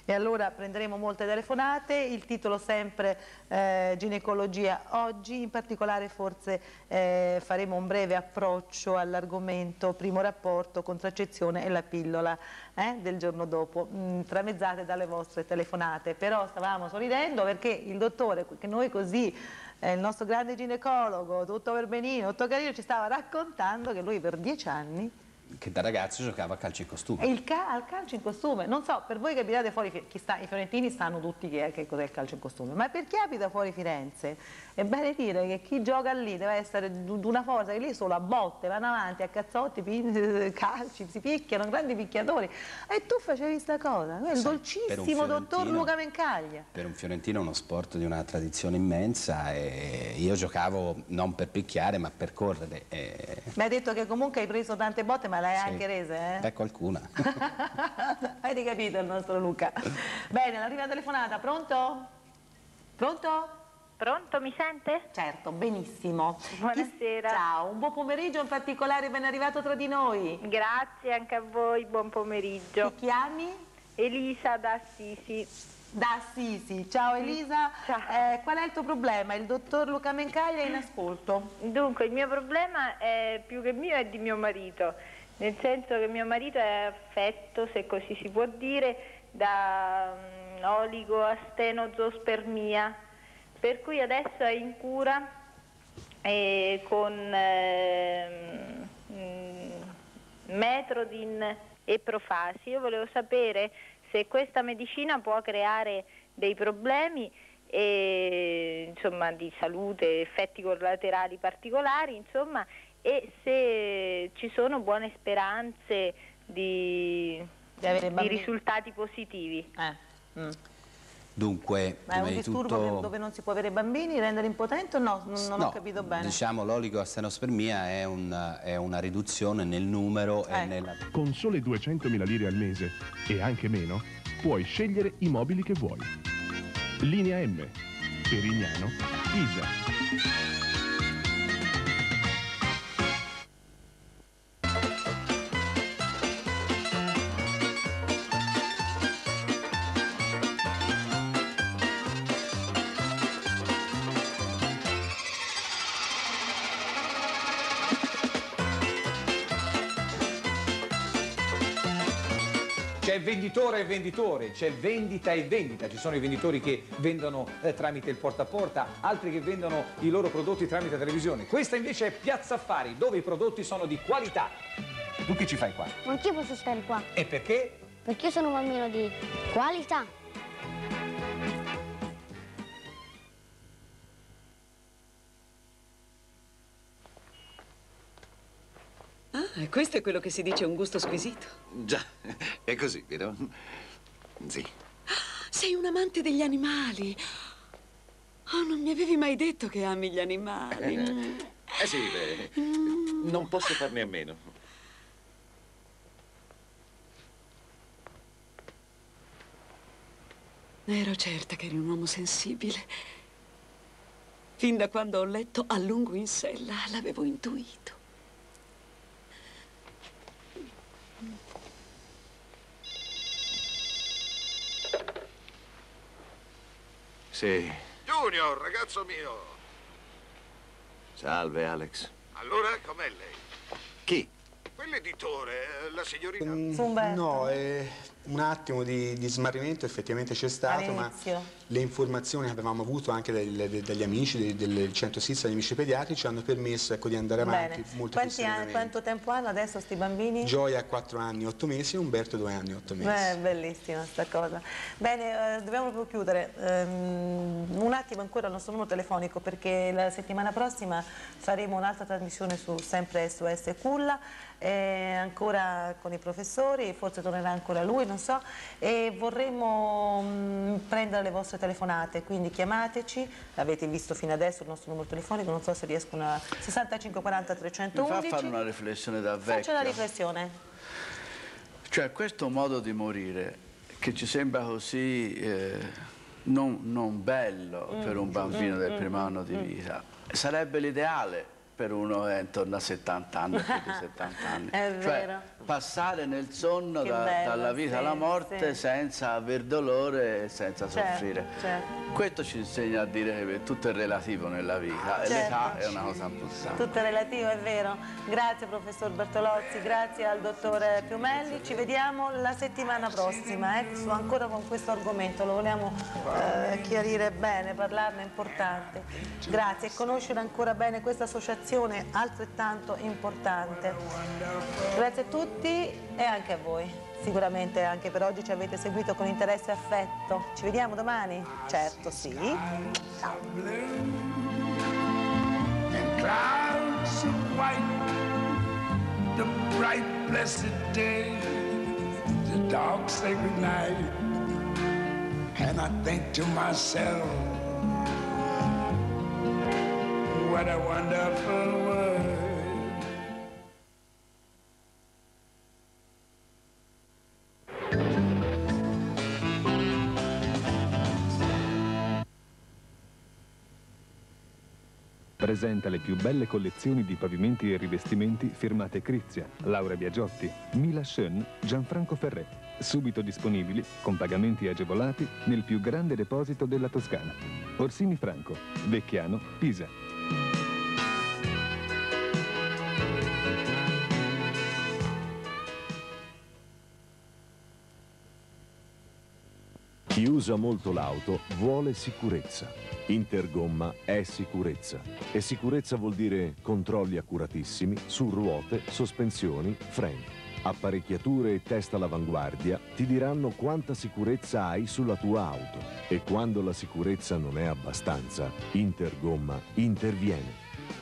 E allora prenderemo molte telefonate, il titolo sempre ginecologia oggi, in particolare forse faremo un breve approccio all'argomento primo rapporto, contraccezione e la pillola del giorno dopo, tramezzate dalle vostre telefonate. Però stavamo sorridendo perché il dottore, che noi così, il nostro grande ginecologo, tutto per benino, tutto carino, ci stava raccontando che lui per 10 anni che da ragazzo giocava a calcio in costume. Al calcio in costume, non so, per voi che abitate fuori, i fiorentini sanno tutti che cos'è il calcio in costume, ma per chi abita fuori Firenze è bene dire che chi gioca lì deve essere d'una forza, che lì solo a botte, vanno avanti, a cazzotti, calci, si picchiano, grandi picchiatori. E tu facevi sta cosa, il dolcissimo dottor Luca Mencaglia. Per un fiorentino è uno sport di una tradizione immensa e io giocavo non per picchiare ma per correre. Mi hai detto che comunque hai preso tante botte ma le hai anche rese, eh? Beh, qualcuna. Avete capito il nostro Luca? Bene, la prima telefonata, pronto? Pronto? Pronto, mi sente? Certo, benissimo. Buonasera. Ciao, un buon pomeriggio, in particolare ben arrivato tra di noi. Grazie anche a voi, buon pomeriggio. Ti chiami? Elisa da Assisi. Da Assisi, ciao Elisa. Ciao. Qual è il tuo problema? Il dottor Luca Mencaglia è in ascolto. Dunque, il mio problema è più che mio, è di mio marito, nel senso che mio marito è affetto, se così si può dire, da oligoastenozospermia, per cui adesso è in cura con Metrodin e Profasi. Io volevo sapere se questa medicina può creare dei problemi insomma, di salute, effetti collaterali particolari, insomma, e se ci sono buone speranze di risultati positivi. Dunque, ma è un disturbo dove non si può avere bambini, rendere impotente o no? Non ho capito bene. Diciamo l'oligoastenospermia è una riduzione nel numero e nella... Con sole 200.000 lire al mese e anche meno, puoi scegliere i mobili che vuoi. Linea M, Perignano, Pisa. C'è venditore e venditore, c'è vendita e vendita, ci sono i venditori che vendono tramite il porta a porta, altri che vendono i loro prodotti tramite televisione. Questa invece è Piazza Affari, dove i prodotti sono di qualità. Tu che ci fai qua? Anch'io posso stare qua. E perché? Perché io sono un bambino di qualità. Ah, questo è quello che si dice un gusto squisito. Già, è così, vero? Sì. Sei un amante degli animali. Oh, non mi avevi mai detto che ami gli animali. Sì, beh, non posso farne a meno. Ero certa che eri un uomo sensibile. Fin da quando ho letto A lungo in sella, l'avevo intuito. Sì. Junior, ragazzo mio. Salve, Alex. Allora, com'è lei? Chi? Quell'editore, la signorina... No, un attimo di smarrimento effettivamente c'è stato, ma le informazioni che avevamo avuto anche dagli amici del centro assistenza degli amici pediatrici hanno permesso, ecco, di andare avanti molto più serenamente. Quanto tempo hanno adesso sti bambini? Gioia ha 4 anni e 8 mesi e Umberto 2 anni e 8 mesi. È bellissima sta cosa. Bene, dobbiamo proprio chiudere. Un attimo ancora il nostro numero telefonico, perché la settimana prossima faremo un'altra trasmissione sempre SOS Culla, ancora con i professori, forse tornerà ancora lui, non so, e vorremmo prendere le vostre telefonate, quindi chiamateci, l'avete visto fino adesso il nostro numero telefonico, non so se riescono a 65 40 311. Mi fa fare una riflessione da vecchio. Faccio una riflessione. Cioè, questo modo di morire che ci sembra così non bello per un bambino del primo anno di vita, sarebbe l'ideale per uno è intorno a 70 anni, più di 70 anni. È vero. Passare nel sonno dalla vita alla morte senza aver dolore e senza soffrire. Questo ci insegna a dire che tutto è relativo nella vita e l'età è una cosa importante. Tutto è relativo, è vero. Grazie professor Bertolozzi, grazie al dottore Piumelli. Ci vediamo la settimana prossima, ancora con questo argomento, lo vogliamo chiarire bene, parlarne è importante. Grazie e conoscere ancora bene questa associazione altrettanto importante. Grazie a tutti e anche a voi. Sicuramente anche per oggi ci avete seguito con interesse e affetto. Ci vediamo domani? Certo, sì. Ciao. Clouds of white, the bright blessed day, the dark sacred night, and I think to myself, what a wonderful world. Presenta le più belle collezioni di pavimenti e rivestimenti firmate Crizia, Laura Biagiotti, Mila Schön, Gianfranco Ferré. Subito disponibili, con pagamenti agevolati, nel più grande deposito della Toscana. Orsini Franco, Vecchiano, Pisa. Chi usa molto l'auto vuole sicurezza. Intergomma è sicurezza. E sicurezza vuol dire controlli accuratissimi su ruote, sospensioni, freni. Apparecchiature e test all'avanguardia ti diranno quanta sicurezza hai sulla tua auto. E quando la sicurezza non è abbastanza, Intergomma interviene.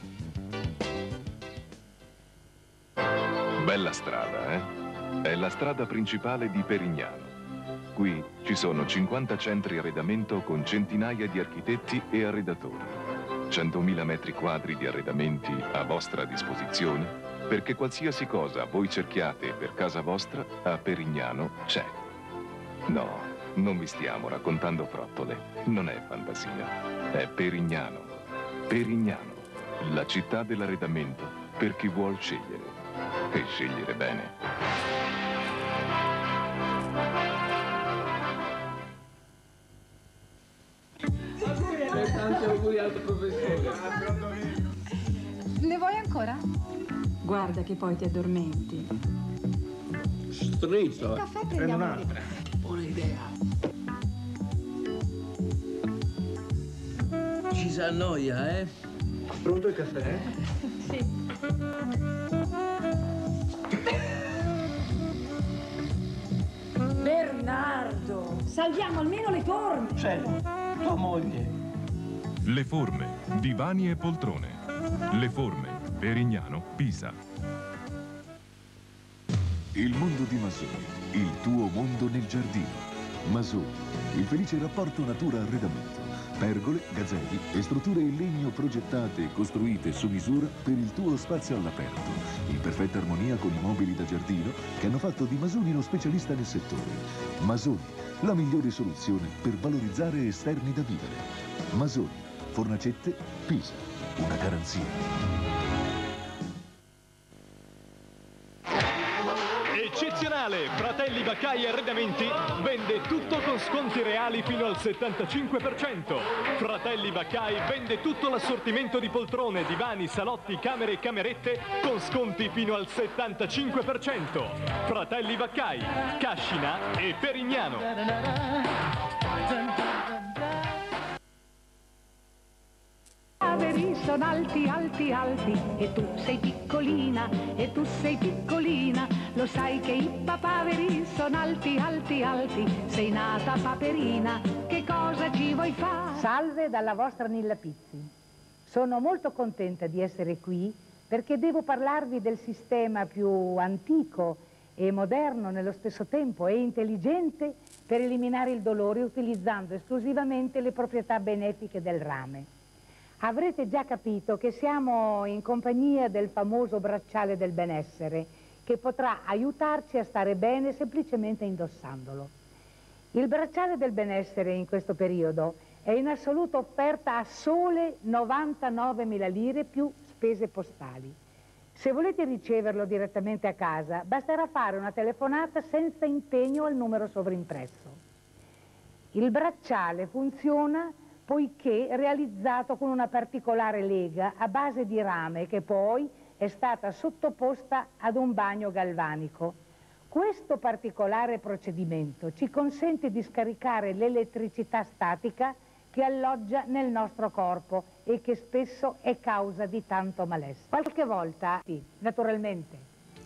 Bella strada, eh? È la strada principale di Perignano. Qui ci sono 50 centri arredamento con centinaia di architetti e arredatori. 100.000 metri quadri di arredamenti a vostra disposizione, perché qualsiasi cosa voi cerchiate per casa vostra, a Perignano c'è. No, non vi stiamo raccontando frottole, non è fantasia, è Perignano. Perignano, la città dell'arredamento per chi vuol scegliere, e scegliere bene. Tanti auguri al professore. Ne vuoi ancora? Guarda che poi ti addormenti. Strizzo. Il caffè prendiamo lì. Buona idea. Ci si annoia, eh? Pronto il caffè? Sì. Bernardo, salviamo almeno le forme. Certo, tua moglie. Le forme, divani e poltrone. Le forme, Perignano, Pisa. Il mondo di Masoni, il tuo mondo nel giardino. Masoni, il felice rapporto natura-arredamento. Pergole, gazelli e strutture in legno progettate e costruite su misura per il tuo spazio all'aperto, in perfetta armonia con i mobili da giardino che hanno fatto di Masoni lo specialista nel settore. Masoni, la migliore soluzione per valorizzare esterni da vivere. Masoni, Fornacette, Pisa, una garanzia. Eccezionale! Fratelli Baccai Arredamenti vende tutto con sconti reali fino al 75%. Fratelli Baccai vende tutto l'assortimento di poltrone, divani, salotti, camere e camerette con sconti fino al 75%. Fratelli Baccai, Cascina e Perignano. Papaveri sono alti, alti, alti, e tu sei piccolina, e tu sei piccolina. Lo sai che i papaveri sono alti, alti, alti, sei nata paperina, che cosa ci vuoi fare? Salve dalla vostra Nilla Pizzi. Sono molto contenta di essere qui perché devo parlarvi del sistema più antico e moderno nello stesso tempo e intelligente per eliminare il dolore utilizzando esclusivamente le proprietà benefiche del rame. Avrete già capito che siamo in compagnia del famoso bracciale del benessere, che potrà aiutarci a stare bene semplicemente indossandolo. Il bracciale del benessere in questo periodo è in assoluta offerta a sole 99.000 lire più spese postali. Se volete riceverlo direttamente a casa, basterà fare una telefonata senza impegno al numero sovrimpresso. Il bracciale funziona poiché realizzato con una particolare lega a base di rame che poi è stata sottoposta ad un bagno galvanico. Questo particolare procedimento ci consente di scaricare l'elettricità statica che alloggia nel nostro corpo e che spesso è causa di tanto malessere. Qualche volta, sì, naturalmente.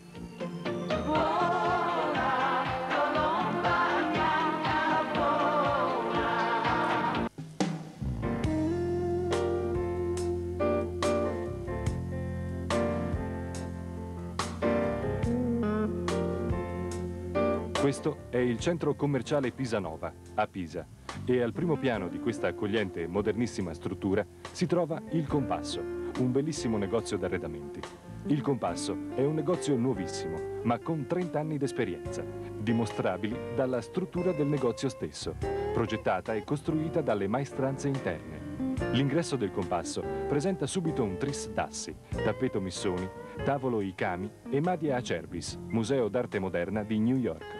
Questo è il centro commerciale Pisanova, a Pisa, e al primo piano di questa accogliente e modernissima struttura si trova Il Compasso, un bellissimo negozio d'arredamenti. Il Compasso è un negozio nuovissimo, ma con 30 anni d'esperienza, dimostrabili dalla struttura del negozio stesso, progettata e costruita dalle maestranze interne. L'ingresso del Compasso presenta subito un tris d'assi, tappeto Missoni, tavolo Ikami e Madia Acerbis, museo d'arte moderna di New York.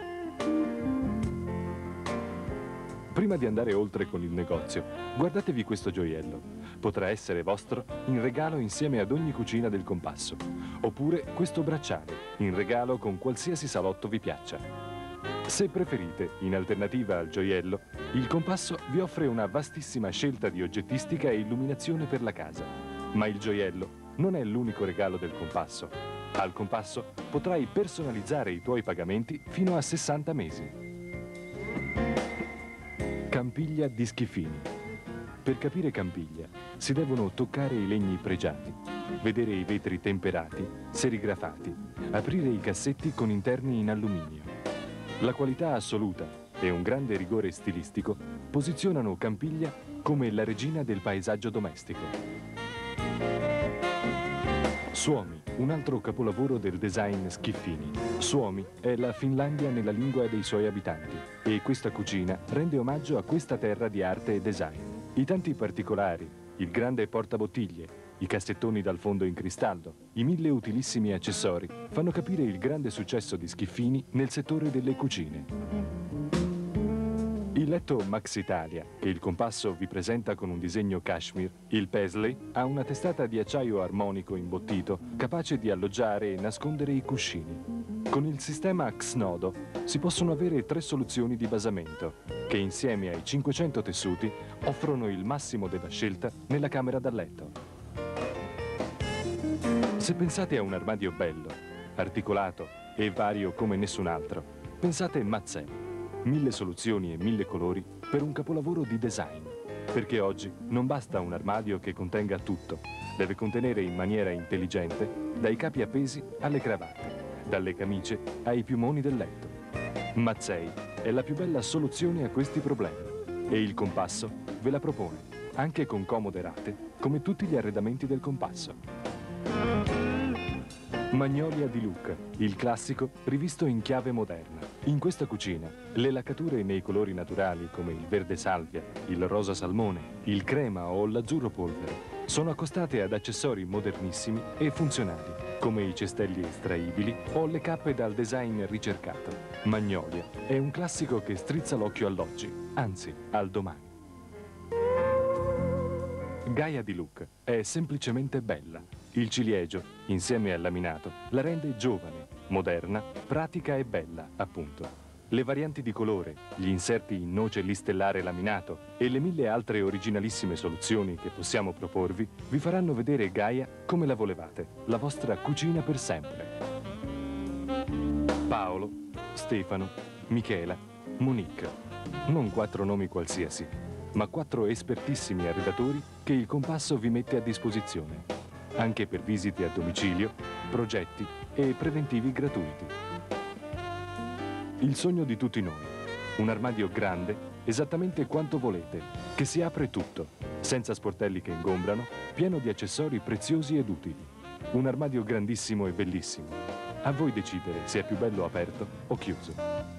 Prima di andare oltre con il negozio, guardatevi questo gioiello. Potrà essere vostro in regalo insieme ad ogni cucina del Compasso. Oppure questo bracciale, in regalo con qualsiasi salotto vi piaccia. Se preferite, in alternativa al gioiello, il Compasso vi offre una vastissima scelta di oggettistica e illuminazione per la casa. Ma il gioiello non è l'unico regalo del Compasso. Al Compasso potrai personalizzare i tuoi pagamenti fino a 60 mesi. Campiglia di Schiffini. Per capire Campiglia si devono toccare i legni pregiati, vedere i vetri temperati, serigrafati, aprire i cassetti con interni in alluminio. La qualità assoluta e un grande rigore stilistico posizionano Campiglia come la regina del paesaggio domestico. Suomi, un altro capolavoro del design Schiffini. Suomi è la Finlandia nella lingua dei suoi abitanti e questa cucina rende omaggio a questa terra di arte e design. I tanti particolari, il grande portabottiglie, i cassettoni dal fondo in cristallo, i 1000 utilissimi accessori fanno capire il grande successo di Schiffini nel settore delle cucine. Il letto Max Italia, che il Compasso vi presenta con un disegno cashmere, il Paisley, ha una testata di acciaio armonico imbottito capace di alloggiare e nascondere i cuscini. Con il sistema Xnodo si possono avere 3 soluzioni di basamento, che insieme ai 500 tessuti offrono il massimo della scelta nella camera da letto. Se pensate a un armadio bello, articolato e vario come nessun altro, pensate Mazzè. 1000 soluzioni e 1000 colori per un capolavoro di design. Perché oggi non basta un armadio che contenga tutto, deve contenere in maniera intelligente dai capi appesi alle cravatte, dalle camicie ai piumoni del letto. Mazzei è la più bella soluzione a questi problemi e il Compasso ve la propone, anche con comode rate, come tutti gli arredamenti del Compasso. Magnolia di Lucca, il classico rivisto in chiave moderna. In questa cucina, le laccature nei colori naturali come il verde salvia, il rosa salmone, il crema o l'azzurro polvere sono accostate ad accessori modernissimi e funzionali, come i cestelli estraibili o le cappe dal design ricercato. Magnolia è un classico che strizza l'occhio all'oggi, anzi al domani. Gaia di Lucca è semplicemente bella. Il ciliegio, insieme al laminato, la rende giovane, moderna, pratica e bella, appunto. Le varianti di colore, gli inserti in noce listellare laminato e le 1000 altre originalissime soluzioni che possiamo proporvi vi faranno vedere Gaia come la volevate, la vostra cucina per sempre. Paolo, Stefano, Michela, Monique. Non 4 nomi qualsiasi, ma 4 espertissimi arredatori che il Compasso vi mette a disposizione, anche per visite a domicilio, progetti e preventivi gratuiti. Il sogno di tutti noi, un armadio grande, esattamente quanto volete, che si apre tutto, senza sportelli che ingombrano, pieno di accessori preziosi ed utili. Un armadio grandissimo e bellissimo. A voi decidere se è più bello aperto o chiuso.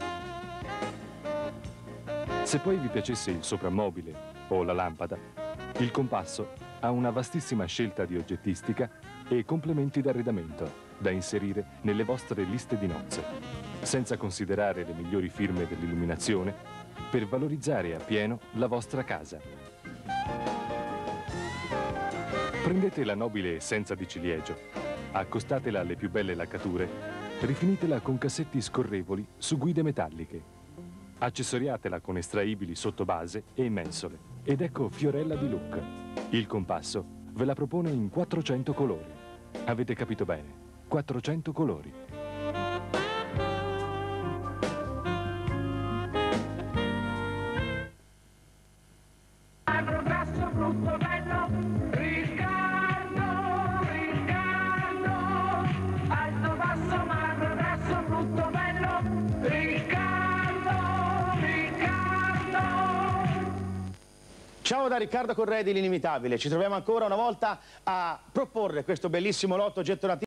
Se poi vi piacesse il soprammobile o la lampada, il Compasso ha una vastissima scelta di oggettistica e complementi d'arredamento da inserire nelle vostre liste di nozze, senza considerare le migliori firme dell'illuminazione per valorizzare appieno la vostra casa. Prendete la nobile essenza di ciliegio, accostatela alle più belle laccature, rifinitela con cassetti scorrevoli su guide metalliche, accessoriatela con estraibili sotto base e mensole, ed ecco fiorella di look. Il compasso ve la propone in 400 colori. Avete capito bene, 400 colori. Magro, grasso, brutto, bello, Riccardo, alto, basso, magro, grasso, brutto, bello, Riccardo. Ciao da Riccardo Corredi, l'Inimitabile. Ci troviamo ancora una volta a proporre questo bellissimo lotto gettonativo.